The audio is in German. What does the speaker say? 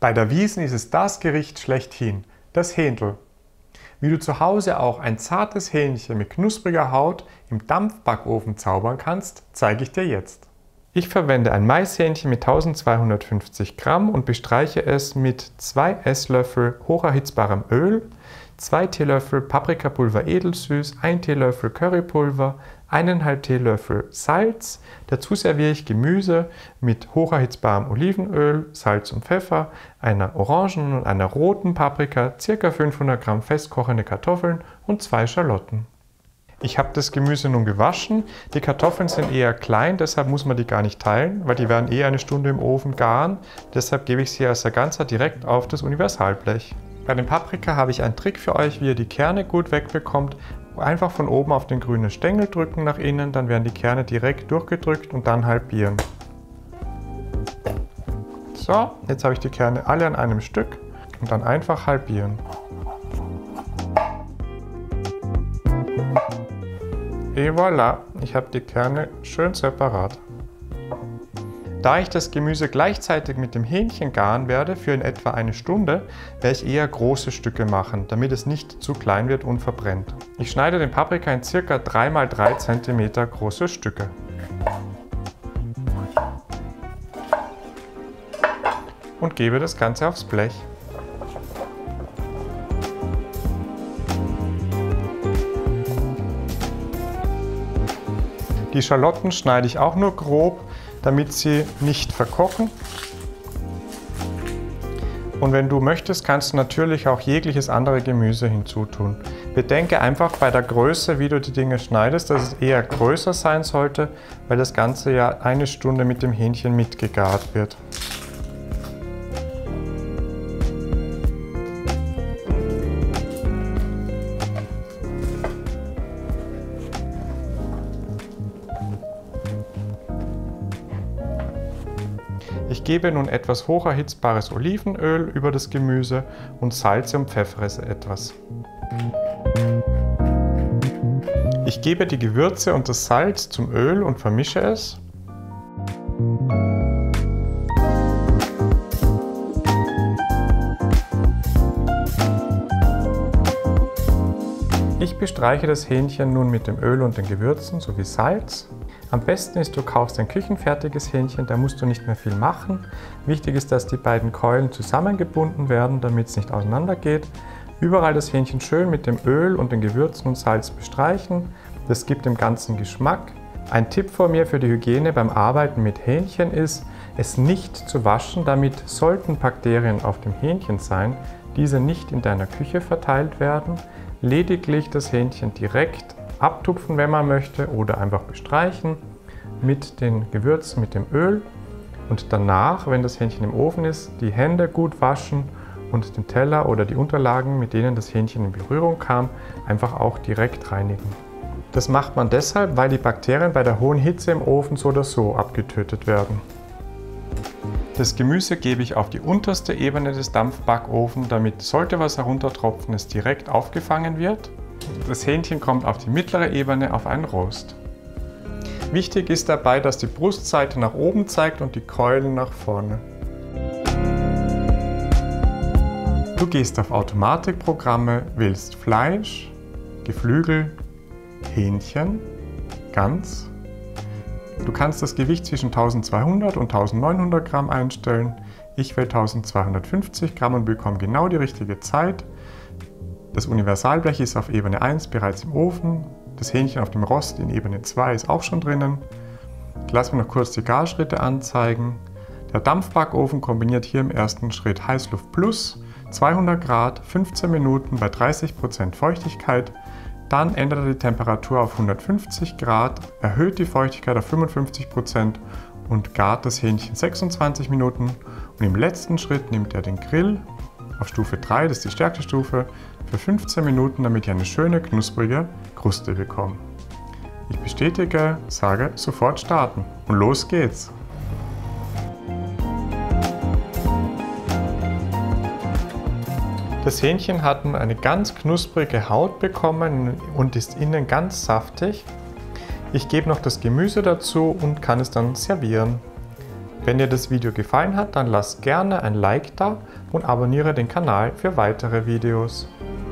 Bei der Wiesn ist es das Gericht schlechthin, das Händel. Wie du zu Hause auch ein zartes Hähnchen mit knuspriger Haut im Dampfbackofen zaubern kannst, zeige ich dir jetzt. Ich verwende ein Maishähnchen mit 1250 Gramm und bestreiche es mit 2 Esslöffel hocherhitzbarem Öl, 2 Teelöffel Paprikapulver edelsüß, 1 Teelöffel Currypulver, 1,5 Teelöffel Salz. Dazu serviere ich Gemüse mit hocherhitzbarem Olivenöl, Salz und Pfeffer, einer orangen und einer roten Paprika, ca. 500 Gramm festkochende Kartoffeln und 2 Schalotten. Ich habe das Gemüse nun gewaschen. Die Kartoffeln sind eher klein, deshalb muss man die gar nicht teilen, weil die werden eher eine Stunde im Ofen garen. Deshalb gebe ich sie als Ganzer direkt auf das Universalblech. Bei den Paprika habe ich einen Trick für euch, wie ihr die Kerne gut wegbekommt. Einfach von oben auf den grünen Stängel drücken nach innen, dann werden die Kerne direkt durchgedrückt und dann halbieren. So, jetzt habe ich die Kerne alle an einem Stück und dann einfach halbieren. Et voilà, ich habe die Kerne schön separat. Da ich das Gemüse gleichzeitig mit dem Hähnchen garen werde, für in etwa eine Stunde, werde ich eher große Stücke machen, damit es nicht zu klein wird und verbrennt. Ich schneide den Paprika in ca. 3 x 3 cm große Stücke. Und gebe das Ganze aufs Blech. Die Schalotten schneide ich auch nur grob, damit sie nicht verkochen. Und wenn du möchtest, kannst du natürlich auch jegliches andere Gemüse hinzutun. Bedenke einfach bei der Größe, wie du die Dinge schneidest, dass es eher größer sein sollte, weil das Ganze ja eine Stunde mit dem Hähnchen mitgegart wird. Ich gebe nun etwas hocherhitzbares Olivenöl über das Gemüse und salze und pfeffere es etwas. Ich gebe die Gewürze und das Salz zum Öl und vermische es. Ich bestreiche das Hähnchen nun mit dem Öl und den Gewürzen sowie Salz. Am besten ist, du kaufst ein küchenfertiges Hähnchen, da musst du nicht mehr viel machen. Wichtig ist, dass die beiden Keulen zusammengebunden werden, damit es nicht auseinander geht. Überall das Hähnchen schön mit dem Öl und den Gewürzen und Salz bestreichen. Das gibt dem Ganzen Geschmack. Ein Tipp von mir für die Hygiene beim Arbeiten mit Hähnchen ist, es nicht zu waschen, damit sollten Bakterien auf dem Hähnchen sein, diese nicht in deiner Küche verteilt werden. Lediglich das Hähnchen direkt abtupfen, wenn man möchte, oder einfach bestreichen mit den Gewürzen, mit dem Öl und danach, wenn das Hähnchen im Ofen ist, die Hände gut waschen und den Teller oder die Unterlagen, mit denen das Hähnchen in Berührung kam, einfach auch direkt reinigen. Das macht man deshalb, weil die Bakterien bei der hohen Hitze im Ofen so oder so abgetötet werden. Das Gemüse gebe ich auf die unterste Ebene des Dampfbackofens, damit sollte was heruntertropfen, es direkt aufgefangen wird. Das Hähnchen kommt auf die mittlere Ebene auf einen Rost. Wichtig ist dabei, dass die Brustseite nach oben zeigt und die Keulen nach vorne. Du gehst auf Automatikprogramme, wählst Fleisch, Geflügel, Hähnchen, Gans. Du kannst das Gewicht zwischen 1200 und 1900 Gramm einstellen. Ich wähle 1250 Gramm und bekomme genau die richtige Zeit. Das Universalblech ist auf Ebene 1 bereits im Ofen. Das Hähnchen auf dem Rost in Ebene 2 ist auch schon drinnen. Ich lasse mir noch kurz die Garschritte anzeigen. Der Dampfbackofen kombiniert hier im ersten Schritt Heißluft Plus, 200 Grad, 15 Minuten bei 30% Feuchtigkeit. Dann ändert er die Temperatur auf 150 Grad, erhöht die Feuchtigkeit auf 55% und gart das Hähnchen 26 Minuten. Und im letzten Schritt nimmt er den Grill auf Stufe 3, das ist die stärkste Stufe, für 15 Minuten, damit ich eine schöne, knusprige Kruste bekomme. Ich bestätige, sage sofort starten und los geht's! Das Hähnchen hat nun eine ganz knusprige Haut bekommen und ist innen ganz saftig. Ich gebe noch das Gemüse dazu und kann es dann servieren. Wenn dir das Video gefallen hat, dann lass gerne ein Like da und abonniere den Kanal für weitere Videos.